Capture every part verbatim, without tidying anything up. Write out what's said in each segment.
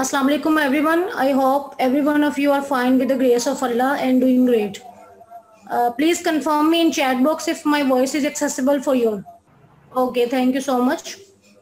Assalamu alaikum everyone. I hope every one of you are fine with the grace of Allah and doing great. Uh, please confirm me in chat box if my voice is accessible for you. Okay, thank you so much.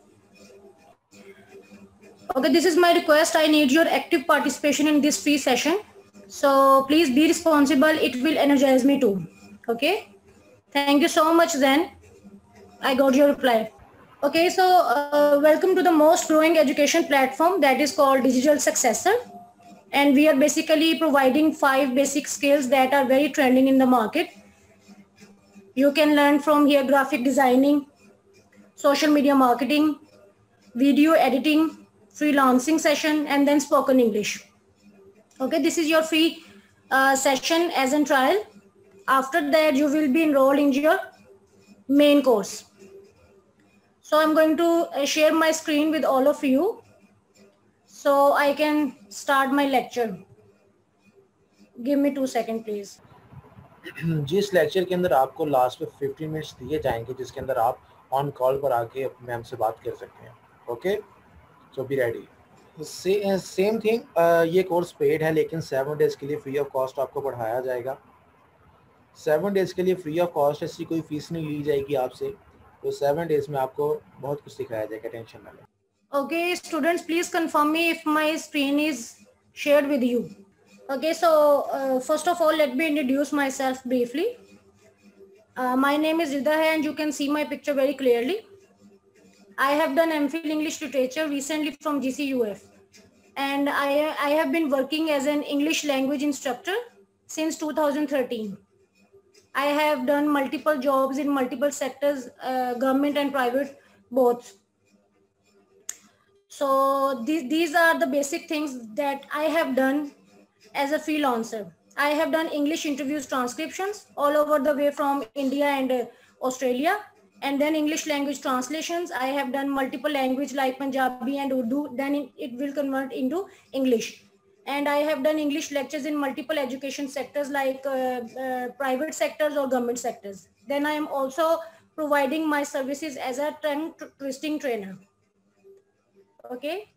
Okay, this is my request. I need your active participation in this free session. So please be responsible. It will energize me too. Okay. Thank you so much then. I got your reply. Okay, so uh, welcome to the most growing education platform that is called Digital Successor. And we are basically providing five basic skills that are very trending in the market. You can learn from here graphic designing, social media marketing, video editing, freelancing session, and then spoken English. Okay, this is your free uh, session as a trial. After that, you will be enrolled in your main course. So I'm going to uh, share my screen with all of you so I can start my lecture. Give me two seconds, please. जिस lecture के अंदर आपको last में fifteen minutes दिए जाएंगे जिसके अंदर आप ऑन कॉल पर आके मैम से बात कर सकते हैं. Okay, so be ready. Same thing, ये कोर्स पेड है लेकिन सेवन डेज के लिए फ्री ऑफ कॉस्ट आपको पढ़ाया जाएगा. सेवन डेज के लिए फ्री ऑफ कॉस्ट, ऐसी कोई फीस नहीं ली जाएगी आपसे. तो सेवन डेज में आपको बहुत कुछ सिखाया जाएगा, टेंशन ना लें. Okay, students, please confirm me if my screen is shared with you. Okay, so uh, first of all, let me introduce myself briefly. Uh, my name is Rida and you can see my picture very clearly. I have done M Phil English Literature recently from G C U F. And I, I have been working as an English language instructor since two thousand thirteen. I have done multiple jobs in multiple sectors, uh, government and private, both. So these, these are the basic things that I have done as a freelancer. I have done English interviews transcriptions all over the way from India and uh, Australia, and then English language translations. I have done multiple language like Punjabi and Urdu, then it, it will convert into English. And I have done English lectures in multiple education sectors like uh, uh, private sectors or government sectors. Then I am also providing my services as a tongue twisting trainer. Okay.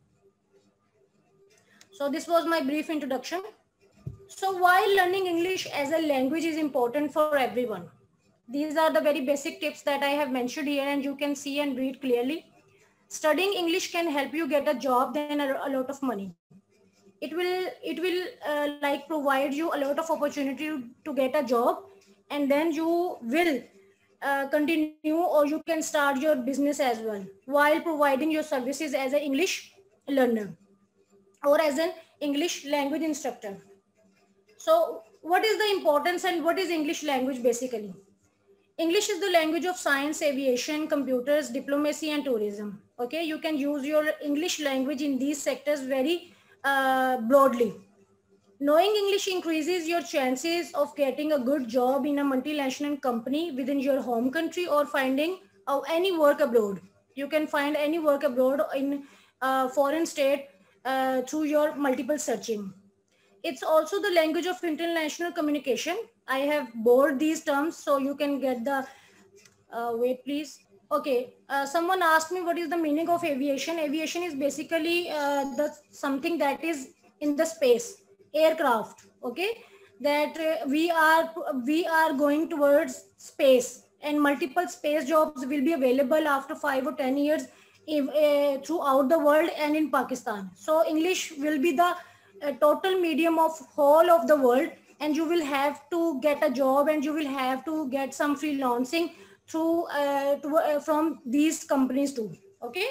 So this was my brief introduction. So why learning English as a language is important for everyone? These are the very basic tips that I have mentioned here and you can see and read clearly. Studying English can help you get a job and a, a lot of money. It will, it will uh, like provide you a lot of opportunity to, to get a job, and then you will uh, continue or you can start your business as well while providing your services as an English learner or as an English language instructor. So what is the importance and what is English language basically? English is the language of science, aviation, computers, diplomacy, and tourism. Okay, you can use your English language in these sectors very uh, broadly. Knowing English increases your chances of getting a good job in a multinational company within your home country or finding uh, any work abroad. You can find any work abroad in a foreign state uh, through your multiple searching. It's also the language of international communication. I have bored these terms so you can get the, uh, wait please. Okay, uh, someone asked me what is the meaning of aviation. Aviation is basically uh, the something that is in the space, aircraft, okay? That uh, we are we are going towards space, and multiple space jobs will be available after five or ten years if, uh, throughout the world and in Pakistan. So English will be the a total medium of whole of the world, and you will have to get a job and you will have to get some freelancing through uh, to, uh, from these companies too. Okay,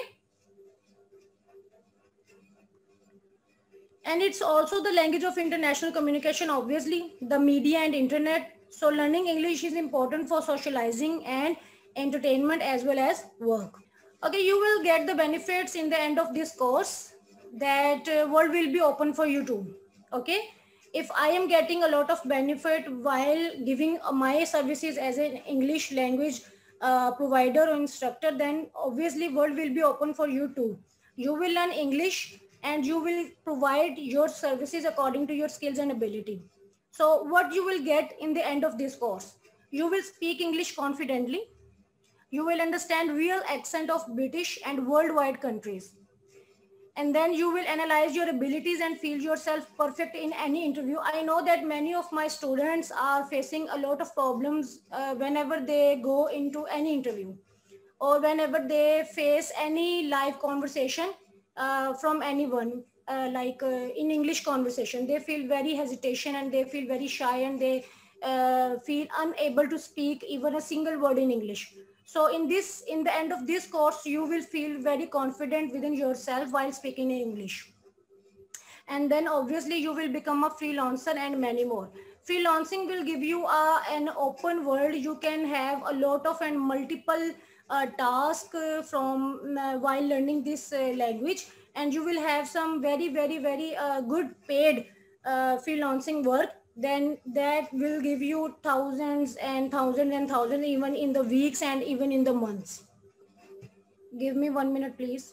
and it's also the language of international communication, obviously the media and internet. So learning English is important for socializing and entertainment as well as work. Okay, you will get the benefits in the end of this course. That uh, world will be open for you too. Okay, if I am getting a lot of benefit while giving uh, my services as an English language uh, provider or instructor, then obviously world will be open for you too. You will learn English and you will provide your services according to your skills and ability. So what you will get in the end of this course, you will speak English confidently. You will understand real accent of British and worldwide countries. and then you will analyze your abilities and feel yourself perfect in any interview. I know that many of my students are facing a lot of problems uh, whenever they go into any interview or whenever they face any live conversation uh, from anyone, uh, like uh, in English conversation, they feel very hesitation and they feel very shy and they uh, feel unable to speak even a single word in English. So in this, in the end of this course, you will feel very confident within yourself while speaking in English. And then obviously you will become a freelancer and many more. Freelancing will give you a, an open world. You can have a lot of and multiple uh, tasks uh, from uh, while learning this uh, language, and you will have some very, very, very uh, good paid uh, freelancing work. Then that will give you thousands and thousands and thousands even in the weeks and even in the months. Give me one minute, please.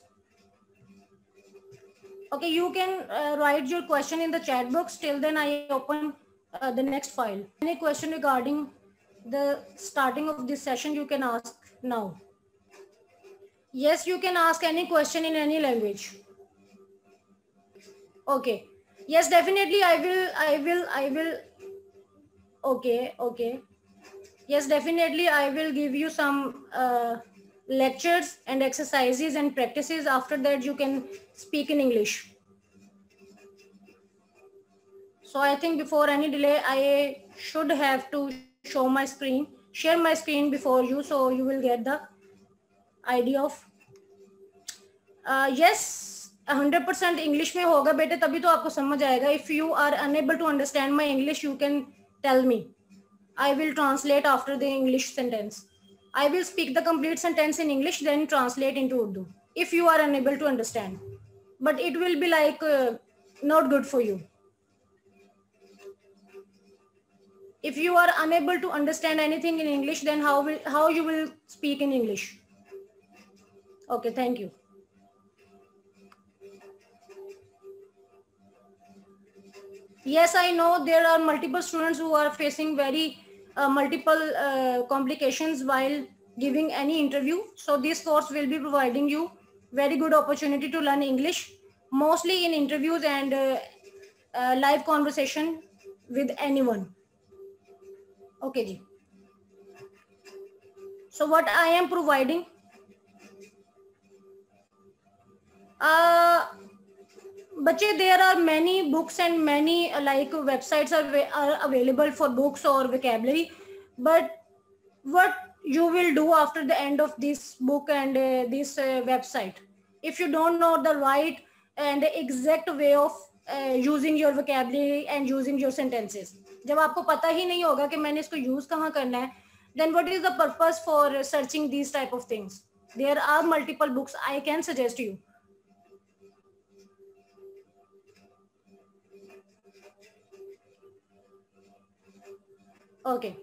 Okay, you can uh, write your question in the chat box. Till then, I open uh, the next file. Any question regarding the starting of this session, you can ask now. Yes, you can ask any question in any language. Okay. Yes, definitely. I will. I will. I will. Okay. Okay. Yes, definitely. I will give you some uh, lectures and exercises and practices. After that, you can speak in English. So I think before any delay, I should have to show my screen, share my screen before you, so you will get the idea of. Uh, yes, one hundred percent English में होगा बेटे, तभी तो आपको समझ आएगा. If you are unable to understand my English, you can tell me. I will translate after the English sentence. I will speak the complete sentence in English, then translate into Urdu. If you are unable to understand, but it will be like uh, not good for you. If you are unable to understand anything in English, then how will how you will speak in English? Okay, thank you. Yes, I know there are multiple students who are facing very uh, multiple uh, complications while giving any interview. So this course will be providing you very good opportunity to learn English, mostly in interviews and uh, uh, live conversation with anyone. Okay, ji. So what I am providing, uh, Bache, there are many books and many uh, like websites are, are available for books or vocabulary. But what you will do after the end of this book and uh, this uh, website, if you don't know the right and exact way of uh, using your vocabulary and using your sentences, जब आपको पता ही नहीं होगा कि मैंने इसको use कहाँ करना है, then what is the purpose for searching these type of things? There are multiple books I can suggest you. Okay.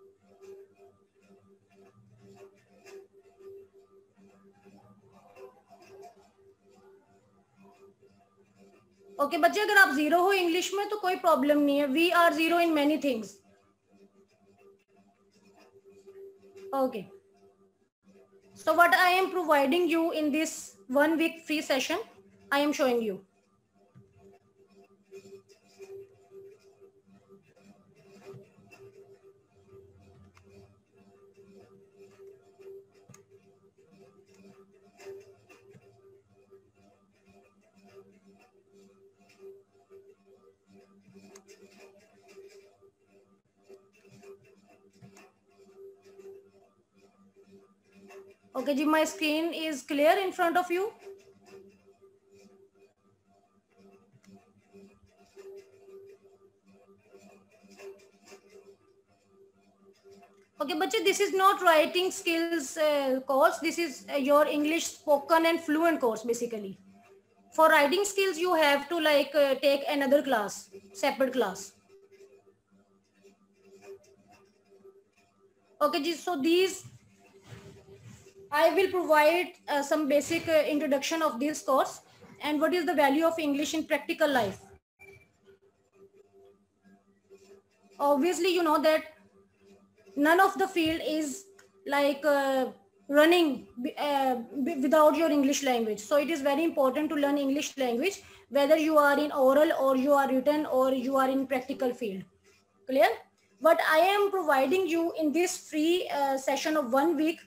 Okay बच्चे, अगर आप जीरो हो इंग्लिश में तो कोई प्रॉब्लम नहीं है. We are zero in many things. Okay, so what I am providing you in this one week free session, I am showing you. Okay, ji, my screen is clear in front of you. Okay, bache, this is not writing skills uh, course. This is uh, your English spoken and fluent course basically. For writing skills, you have to like uh, take another class, separate class. Okay, ji, so these I will provide uh, some basic uh, introduction of this course and what is the value of English in practical life. Obviously, you know that none of the field is like uh, running uh, without your English language. So it is very important to learn English language, whether you are in oral or you are written or you are in practical field. Clear? What I am providing you in this free uh, session of one week,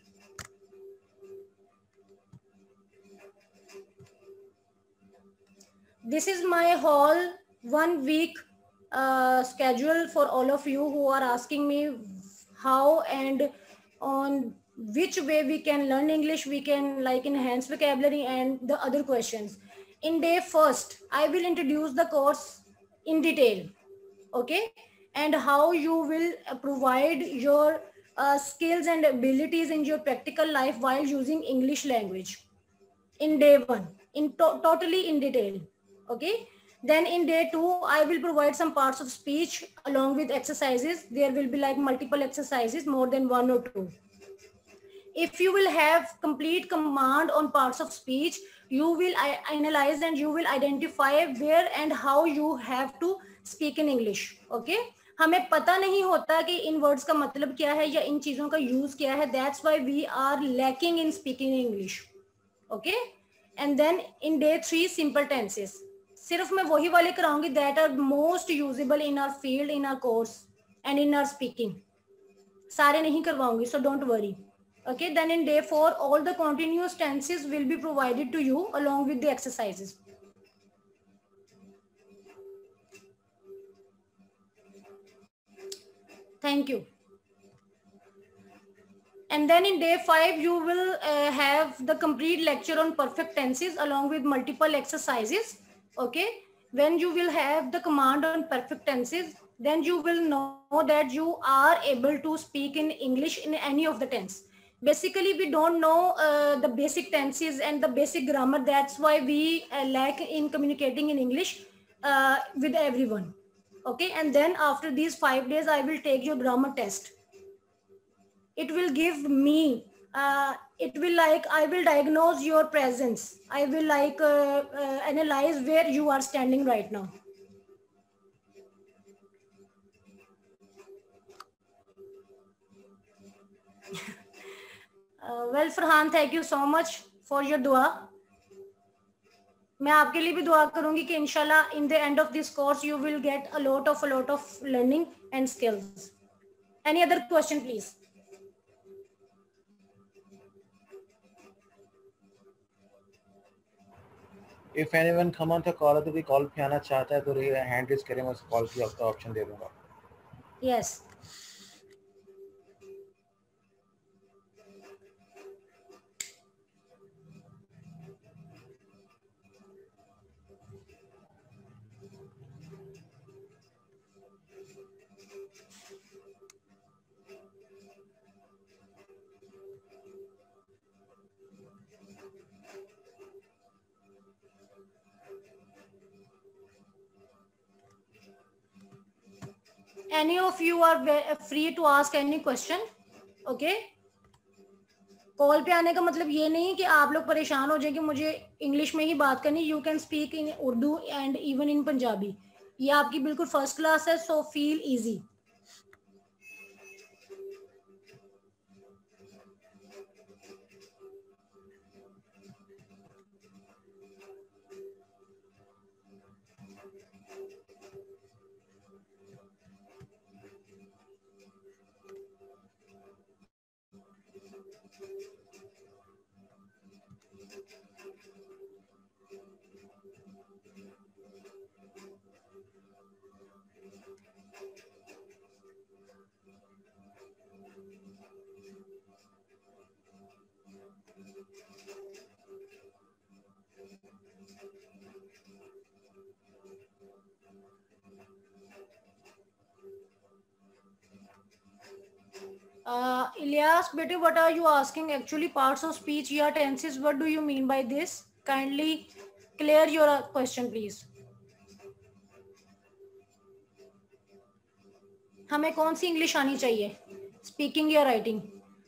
this is my whole one week uh, schedule for all of you who are asking me how and on which way we can learn English, we can like enhance vocabulary and the other questions. In day first, I will introduce the course in detail, okay, and how you will provide your uh, skills and abilities in your practical life while using English language in day one, in to totally in detail, okay. Then in day two, I will provide some parts of speech along with exercises. There will be like multiple exercises, more than one or two. If you will have complete command on parts of speech, you will analyze and you will identify where and how you have to speak in English, okay. हमें पता नहीं होता कि इन words का मतलब क्या है या इन चीजों का यूज क्या है. That's why we are lacking in speaking English, okay. And then in day three, simple tenses. सिर्फ मैं वही वाले कराऊंगी that are most usable in our field, in our course and in our speaking. सारे नहीं करवाऊंगी, so don't worry. Okay, then in day four, all the continuous tenses will be provided to you along with the exercises. Thank you. And then in day five, you will uh, have the complete lecture on perfect tenses along with multiple exercises. Okay, when you will have the command on perfect tenses, then you will know that you are able to speak in English in any of the tense. Basically, we don't know uh, the basic tenses and the basic grammar. That's why we uh, lack in communicating in English uh, with everyone. Okay, and then after these five days, I will take your grammar test. It will give me, uh, it will like, I will diagnose your presence. I will like uh, uh, analyze where you are standing right now. uh, well, Farhan, thank you so much for your dua. मैं आपके लिए भी दुआ करूंगी कि इंशाल्लाह in the end of this course you will get a lot of a lot of learning and skills. Any other question, please? If anyone come on the call तो भी कॉल पे आना चाहता है तो हैंड रेज करें, मैं उस कॉल की आपको ऑप्शन दे दूंगा. Yes. Any of you are free to ask any question, okay? Call पे आने का मतलब ये नहीं कि आप लोग परेशान हो जाए कि मुझे इंग्लिश में ही बात करनी. You can speak in Urdu and even in Punjabi. ये आपकी बिल्कुल फर्स्ट क्लास है, so feel easy. Uh, Ilyas, bete, what are you asking? Actually, parts of speech, yeah, tenses. What do you mean by this? Kindly clear your question, please. हमें कौन सी English आनी चाहिए, speaking या writing?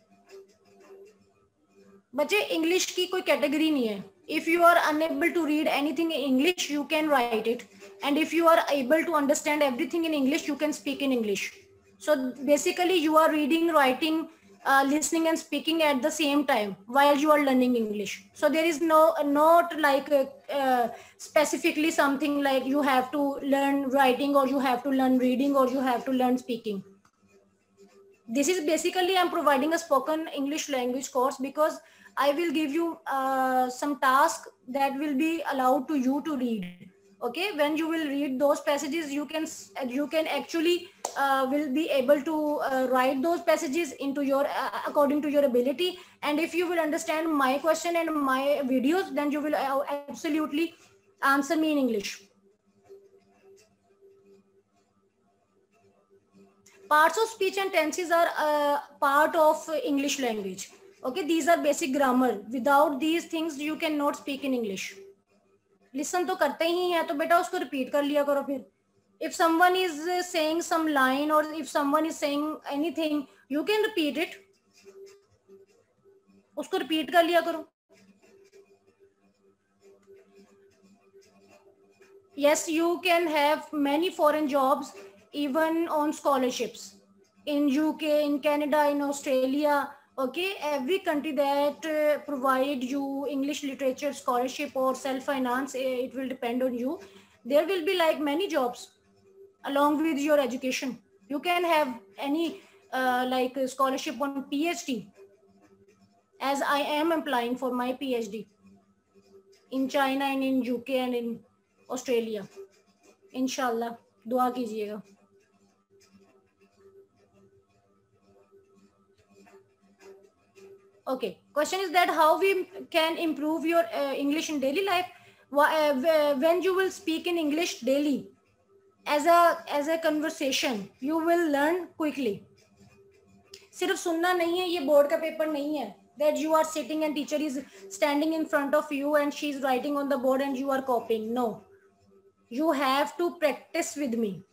बच्चे, English की कोई category नहीं है. If you are unable to read anything in English, you can write it. And if you are able to understand everything in English, you can speak in English. So basically, you are reading, writing, uh, listening and speaking at the same time while you are learning English. So there is no, not like uh, uh, specifically something like you have to learn writing or you have to learn reading or you have to learn speaking. This is basically, I'm providing a spoken English language course because I will give you uh, some task that will be allowed to you to read. Okay, when you will read those passages, you can you can actually uh, will be able to uh, write those passages into your uh, according to your ability. And if you will understand my question and my videos, then you will uh, absolutely answer me in English. Parts of speech and tenses are uh, part of English language. Okay, these are basic grammar. Without these things, you cannot speak in English. Listen तो करते ही हैं, तो बेटा उसको repeat कर लिया करो फिर. If someone is saying some line or if someone is saying anything, you can repeat it. उसको repeat कर लिया करो. Yes, you can have many foreign jobs even on scholarships in U K, in Canada, in Australia. Okay, every country that uh, provide you English literature scholarship or self-finance, it will depend on you. There will be like many jobs along with your education. You can have any uh, like scholarship on PhD, as I am applying for my PhD in China and in U K and in Australia. Inshallah, dua कीजिएगा. Okay, question is that how we can improve your uh, English in daily life. When you will speak in English daily as a as a conversation, you will learn quickly. सिर्फ सुनना नहीं है, ये board का paper नहीं है that you are sitting and teacher is standing in front of you and she is writing on the board and you are copying. No, you have to practice with me.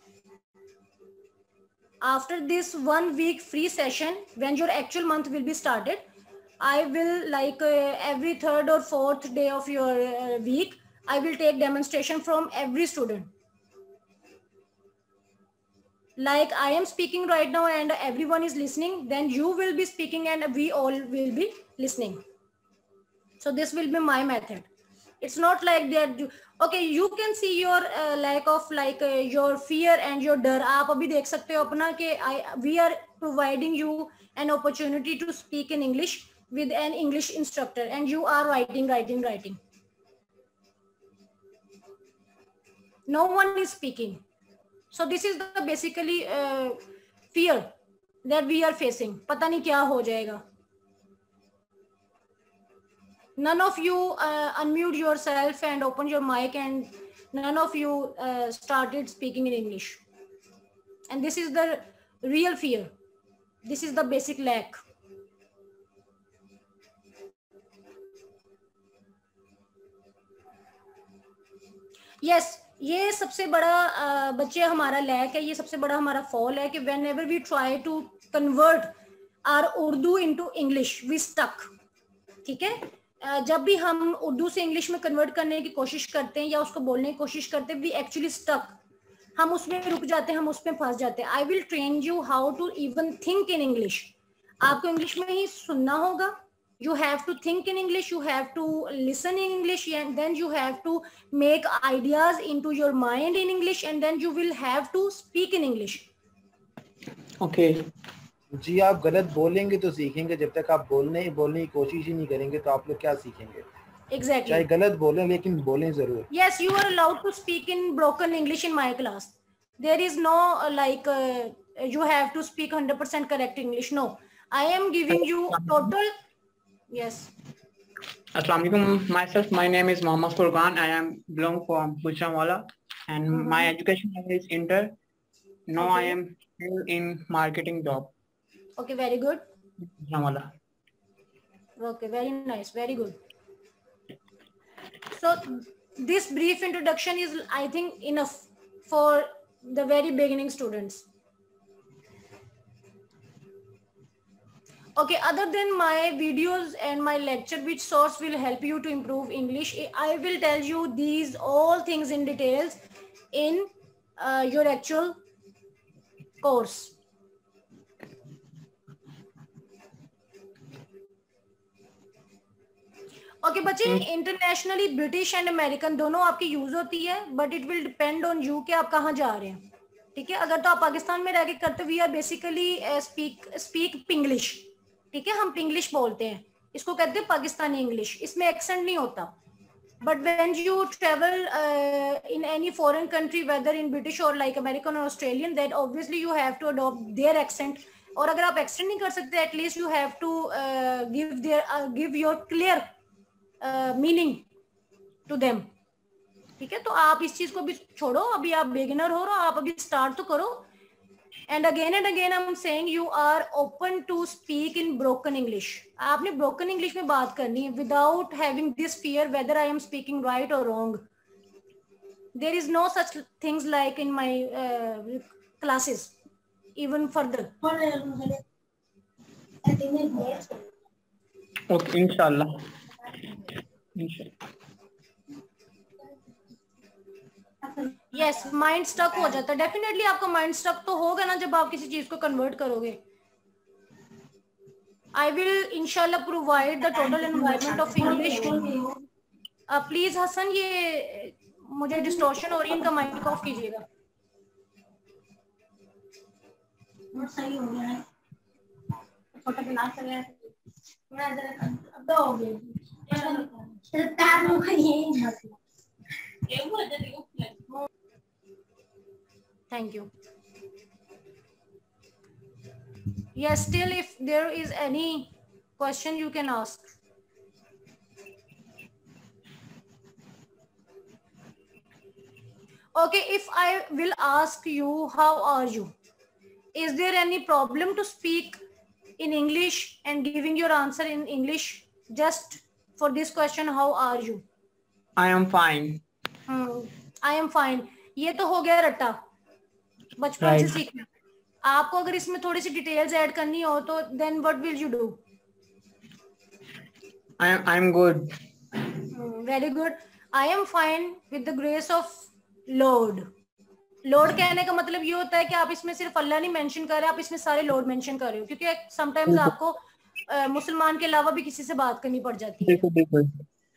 After this one week free session, when your actual month will be started, I will like uh, every third or fourth day of your uh, week, I will take demonstration from every student. Like I am speaking right now and everyone is listening, then you will be speaking and we all will be listening. So this will be my method. It's not like that. You, okay, you can see your uh, lack of like uh, your fear and your डर. आप अभी देख सकते हो अपना कि I we are providing you an opportunity to speak in English with an English instructor and you are writing, writing, writing. No one is speaking. So this is the basically uh, fear that we are facing. पता नहीं क्या हो जाएगा. None of you uh, unmute yourself and open your mic and none of you uh, started speaking in English. And this is the real fear. This is the basic lack. Yes, ये सबसे बड़ा बच्चे हमारा lack है, ये सबसे बड़ा हमारा फॉल है कि whenever we try to convert our Urdu into English, we stuck. ठीक है, जब भी हम उर्दू से इंग्लिश में कन्वर्ट करने की कोशिश करते हैं या उसको बोलने की कोशिश करते हैं, we actually stuck. हम उसमें रुक जाते हैं, हम उसमें फंस जाते हैं. I will train you how to even think in English. आपको इंग्लिश में ही सुनना होगा. You have to think in English, you have to listen in English, and then you have to make ideas into your mind in English, and then you will have to speak in English. Okay. जी आप गलत बोलेंगे तो सीखेंगे, जब तक आप बोलने ही बोलने की कोशिश ही नहीं करेंगे तो आप लोग क्या सीखेंगे? Exactly. चाहे गलत बोलें लेकिन बोलें जरूर. Yes, you are allowed to speak in broken English in my class. There is no uh, like uh, you have to speak one hundred percent correct English. No, I am giving you total. Yes. Assalamu alaikum. Myself, my name is Mohammad Furqan. I am belong from Gujranwala, and mm-hmm. my education is inter. Now okay. I am still in marketing job. Okay, very good. Gujranwala. Okay, very nice, very good. So this brief introduction is, I think, enough for the very beginning students. Okay, other than my videos and my lecture, which source will help you to improve English, I will tell you these all things in details in uh, your actual course. Okay बच्चे, internationally British and American दोनों आपकी use होती है, but it will depend on you कि आप कहाँ जा रहे हैं, ठीक है। अगर तो आप पाकिस्तान में रह के करते, we are basically speak speak Pinglish, ठीक है, हम पिंग्लिश बोलते हैं, इसको कहते हैं पाकिस्तानी इंग्लिश, इसमें एक्सेंट नहीं होता। But when you travel in any foreign country, whether in British और लाइक अमेरिकन और Australian, that obviously you have to adopt their accent. और अगर आप एक्सेंट नहीं कर सकते, at least you have to give their give your clear meaning to them, ठीक है। तो आप इस चीज को भी छोड़ो, अभी आप बिगिनर हो, आप अभी स्टार्ट तो करो। And again and again I am saying you are open to speak in broken English. आपने ब्रोकन इंग्लिश में बात करनी है without having this fear whether I am speaking right और wrong. There is no such things like in my classes even further. Okay इंशाल्लाह। Yes, mind stuck हो जाता है, डेफिनेटली आपका माइंड स्टक तो होगा ना जब आप किसी चीज को कन्वर्ट करोगे। आई विल इंशाल्लाह provide the total environment of English. Please Hasan, ये मुझे डिस्टॉर्शन हो रही है, इनका माइक ऑफ कीजिएगा। सही हो गया है, छोटा क्लास कर रहा है, मैं जरा अब हो गया Thank you. Yes, still if there is any question you can ask. Okay, if I will ask you, how are you? Is there any problem to speak in English and giving your answer in English? Just for this question, how are you? I am fine. Hmm, I am fine. ये तो हो गया रट्टा, बचपन Right. से सीखना। आपको अगर इसमें थोड़ी सी डिटेल्स ऐड करनी हो तो then what will you do? I am I am good. Very good. I am fine with the grace of lord. Lord कहने का मतलब ये होता है कि आप इसमें सिर्फ अल्लाह नहीं मेंशन कर रहे, आप इसमें सारे लॉर्ड मेंशन कर रहे हो, क्योंकि समटाइम्स आपको uh, मुसलमान के अलावा भी किसी से बात करनी पड़ जाती है। बिल्कुल बिल्कुल।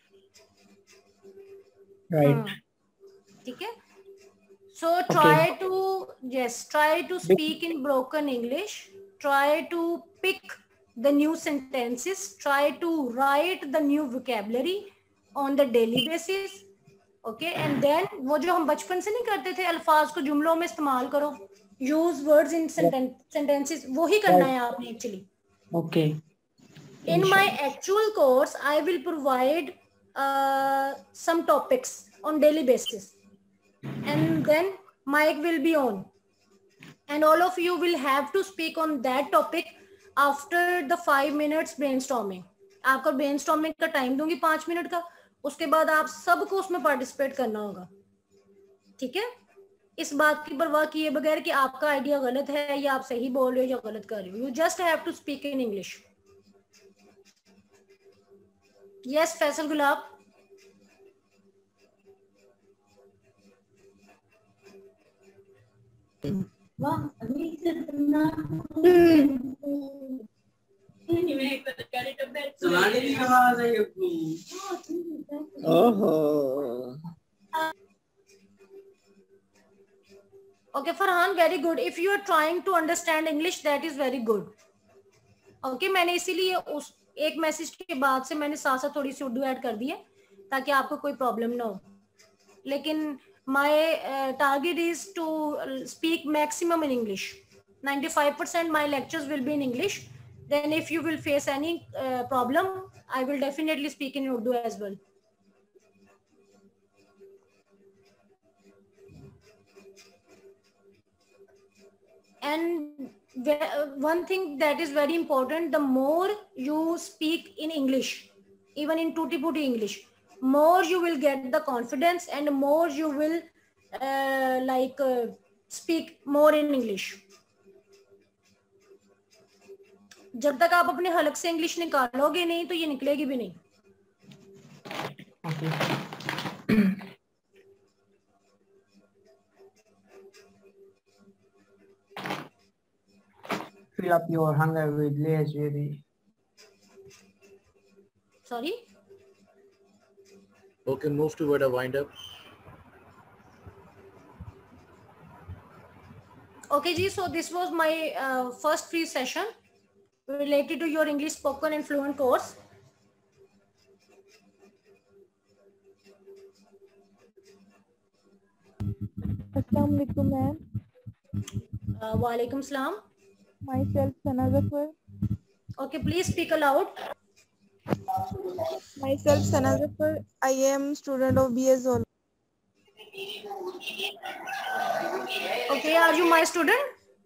Right. ठीक है। So try to, yes, try to speak in broken English, try to pick the new sentences, try to write the new vocabulary on the daily basis, okay, and then वो जो हम बचपन से नहीं करते थे, अल्फाज को जुमलों में इस्तेमाल करो, use words in sentences, वो ही करना है आपने actually. Okay. In my actual course, I will provide uh, some topics on daily basis. And then mic will be on and all of you will have to speak on that topic after the five minutes brainstorming. आपको brainstorming का time दूंगी पांच minute का, उसके बाद आप सबको उसमें पार्टिसिपेट करना होगा, ठीक है। इस बात की परवाह किए बगैर कि आपका आइडिया गलत है या आप सही बोल रहे हो या गलत कर रहे हो, you just have to speak in English. Yes Faisal Gulab. Okay, Farhan, very good. If you are trying to understand English, that is very good. Okay, मैंने इसीलिए उस एक मैसेज के बाद से मैंने साथ साथ थोड़ी सी उर्दू ऐड कर दी है ताकि आपको कोई प्रॉब्लम ना हो। लेकिन my uh, target is to speak maximum in English. ninety-five percent my lectures will be in English. Then if you will face any uh, problem, I will definitely speak in Urdu as well. And one thing that is very important, the more you speak in English, even in tutti putti English, more you will get the confidence and more you will uh, like uh, speak more in English. जब तक आप अपने हलक से English निकालोगे नहीं तो ये निकलेगी भी नहीं। Fill up your hunger with layers, baby. Sorry? Okay, move toward a wind up. Okay, Ji. So this was my uh, first free session related to your English spoken and fluent course. Assalamu alaikum, ma'am. Uh, Walaikum salam. Myself, Sana Zafar. Okay, please speak aloud. Myself, Sana Zafar. I am student of B S Zoology. Okay, are you my student?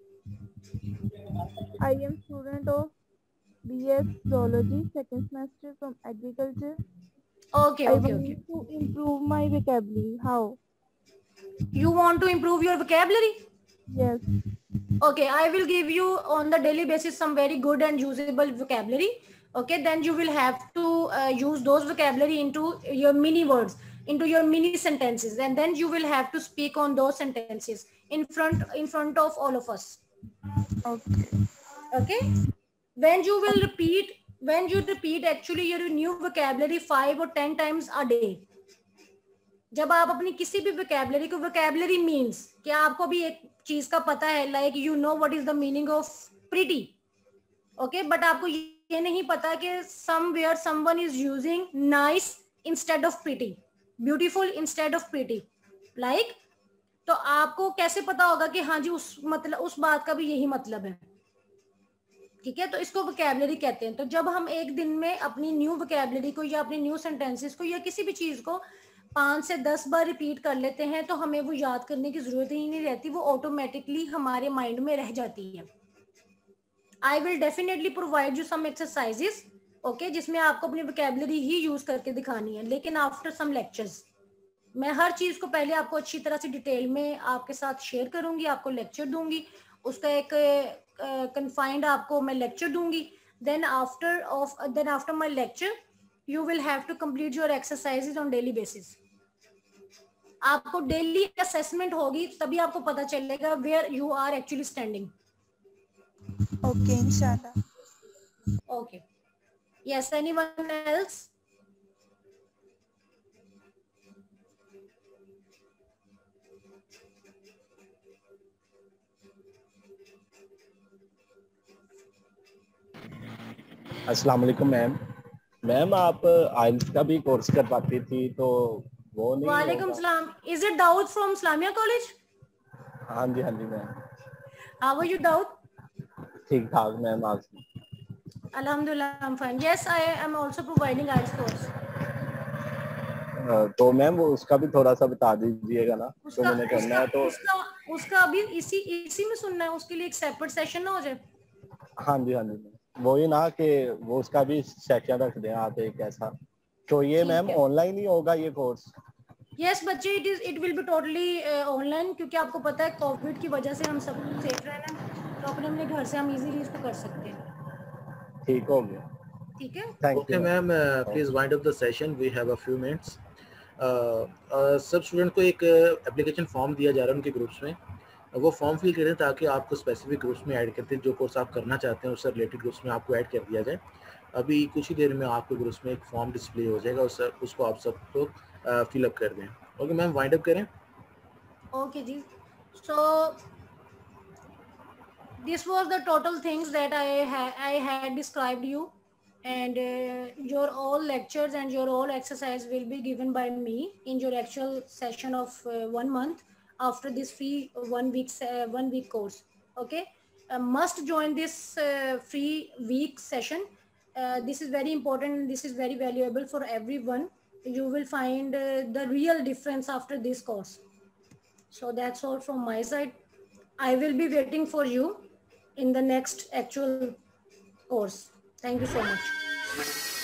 I am student of B S Zoology, second semester from agriculture. Okay, I okay, want okay. to improve my vocabulary. How? You want to improve your vocabulary? Yes. Okay, I will give you on the daily basis some very good and usable vocabulary. Okay, then you will have to uh, use those vocabulary into your mini words, into your mini sentences, and then you will have to speak on those sentences in front in front of all of us. Okay. Okay, when you will repeat when you repeat actually your new vocabulary five or ten times a day. जब आप अपनी किसी भी vocabulary को vocabulary means क्या आपको भी एक चीज का पता है, like you know what is the meaning of pretty, okay, but आपको ये नहीं पता कि somewhere someone is using nice instead of pretty, beautiful instead of pretty, like, तो आपको कैसे पता होगा कि हाँ जी उस मतलब उस बात का भी यही मतलब है, ठीक है, तो इसको vocabulary कहते हैं। तो जब हम एक दिन में अपनी न्यू vocabulary को या अपनी न्यू सेंटेंसेस को या किसी भी चीज को पांच से दस बार रिपीट कर लेते हैं तो हमें वो याद करने की जरूरत ही नहीं रहती, वो ऑटोमेटिकली हमारे माइंड में रह जाती है। I will definitely provide you some exercises, okay, जिसमें आपको अपनी वोकैबुलरी ही यूज करके दिखानी है, लेकिन आफ्टर सम लेक्चर्स। मैं हर चीज को पहले आपको अच्छी तरह से डिटेल में आपके साथ शेयर करूंगी, आपको लेक्चर दूंगी, उसका एक कन्फाइंड uh, आपको मैं लेक्चर दूंगी। Then after of then after my lecture you will have to complete your exercises on daily basis. आपको डेली असेसमेंट होगी, तभी आपको पता चलेगा where you are actually standing. Okay, inshallah. Okay. Yes, anyone else? अस्सलाम वालेकुम ma'am. Ma'am आप आइल्स का भी कोर्स करवाती थी तो वो नहीं? वालेकुम सलाम। Is it Daud from Islamia College? हाँ जी हाँ जी ma'am. How are you, Daud? ठीक ठाक मैम, आप? Alhamdulillah, I'm fine. Yes, I am also providing I E L T S course. तो मैम वो उसका भी थोड़ा सा बता दीजिएगा ना, तो मैंने करना है। तो उसका उसका अभी इसी इसी में सुनना है, उसके लिए एक सेपरेट सेशन ना हो जाए? हाँ जी हाँ जी, वही ना कि वो उसका भी सेक्शन रख दें आप एक ऐसा। तो ये मैम ऑनलाइन ही होगा ये कोर्स? यस बच्चे, it is it will be totally online, क्योंकि आपको पता है कोविड की वजह से हम सब सेफ रहना, तो अपने अपने घर से हम इजीली इसको कर सकते हैं। ठीक हो गया, ठीक है। Okay ma'am, please wind up the session, we have a few minutes. सब स्टूडेंट को एक एप्लीकेशन फॉर्म दिया जा रहा है उनके ग्रुप्स में, वो फॉर्म फिल करें ताकि आपको स्पेसिफिक ग्रुप्स में ऐड करते हैं, जो कोर्स आप करना चाहते हैं उससे रिलेटेड ग्रुप्स में आपको ऐड कर दिया जाए। अभी कुछ ही देर में आपके ग्रुप्स में एक फॉर्म डिस्प्ले हो जाएगा, उस उसको आप सब लोग फिल अप कर दें। ओके मैम, वाइंड अप करें। ओके जी, so this was the total things that I I had described you, and uh, your all lectures and your all exercise will be given by me in your actual session of uh, one month after this free one week uh, one week course. Okay, uh, must join this uh, free week session. Uh, this is very important and this is very valuable for everyone. You will find uh, the real difference after this course. So that's all from my side. I will be waiting for you in the next actual course. Thank you so much.